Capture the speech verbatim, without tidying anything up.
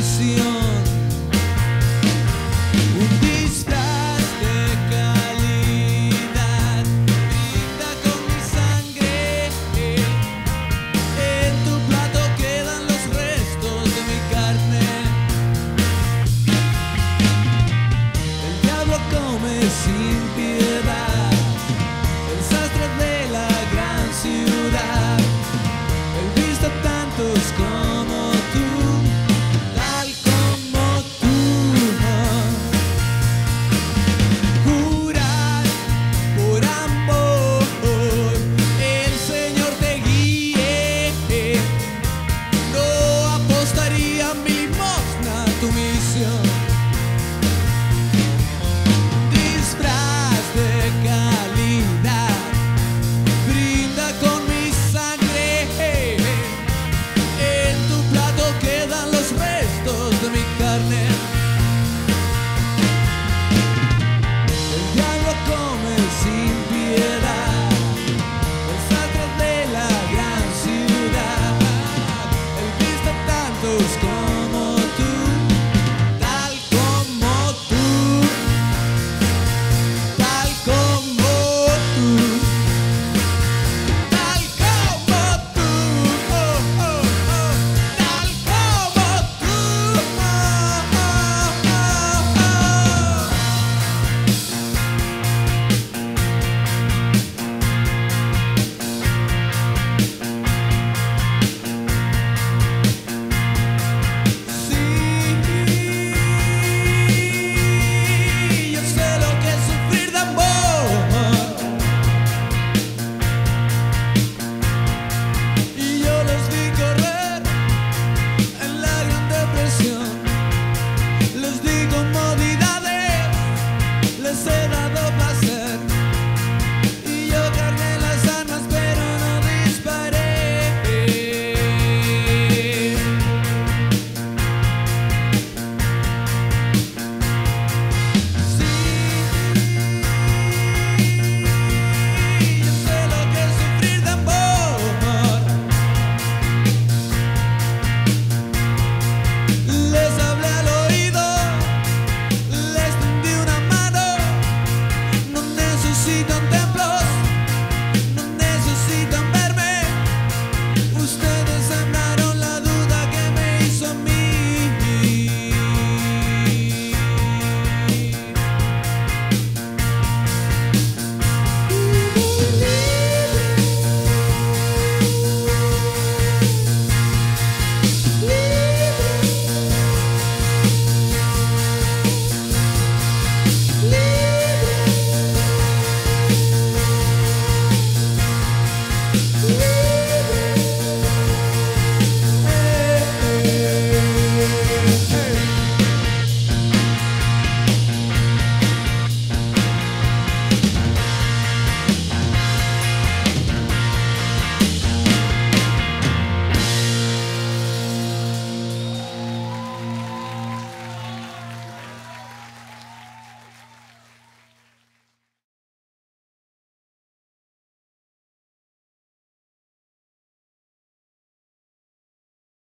ilusión, un disfraz de calidad, brinda con mi sangre. En tu plato quedan los restos de mi carne. El diablo come sin piedad, el sastre de la gran ciudad. He visto tantos como tú, tal como tú. Jurar por amor, el Señor te guíe. No apostaría mi limosna a tu misión.